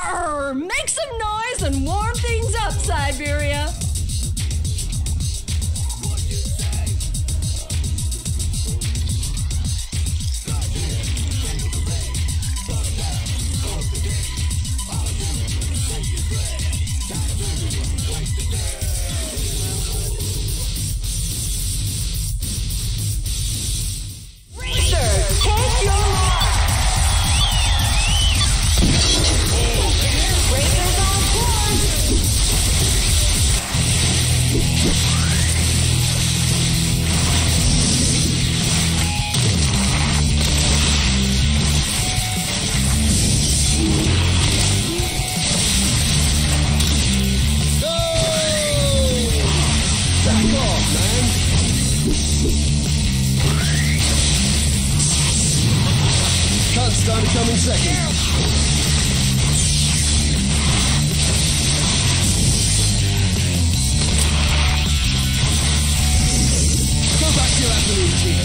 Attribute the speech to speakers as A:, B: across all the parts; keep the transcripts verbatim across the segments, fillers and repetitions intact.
A: Arr, make some noise and warm things up, Siberia.
B: Time to come in second. Go back to your afternoon tea.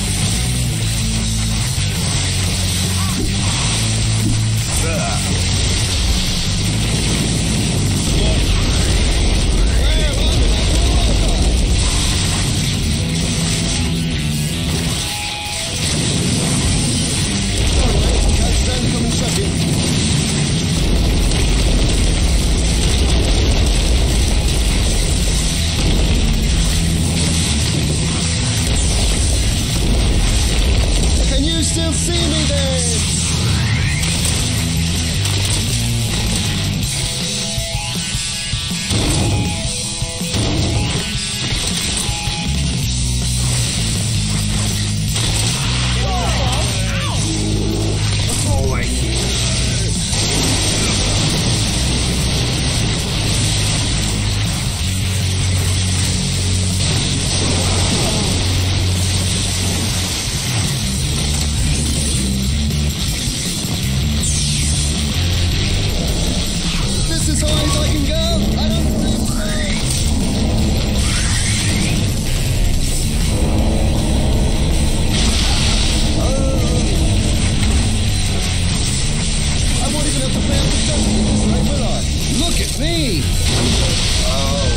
B: Still see me there. As high as I can go. I don't oh. I won't even have to pay out the justice, right, will I? Look at me! Oh.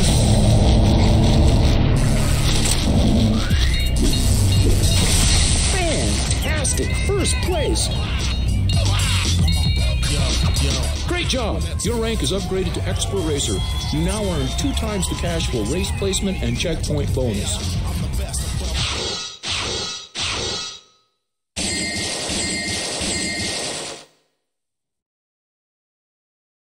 C: Fantastic! First place! Great job! Your rank is upgraded to Expert Racer. You now earn two times the cash for race placement and checkpoint bonus.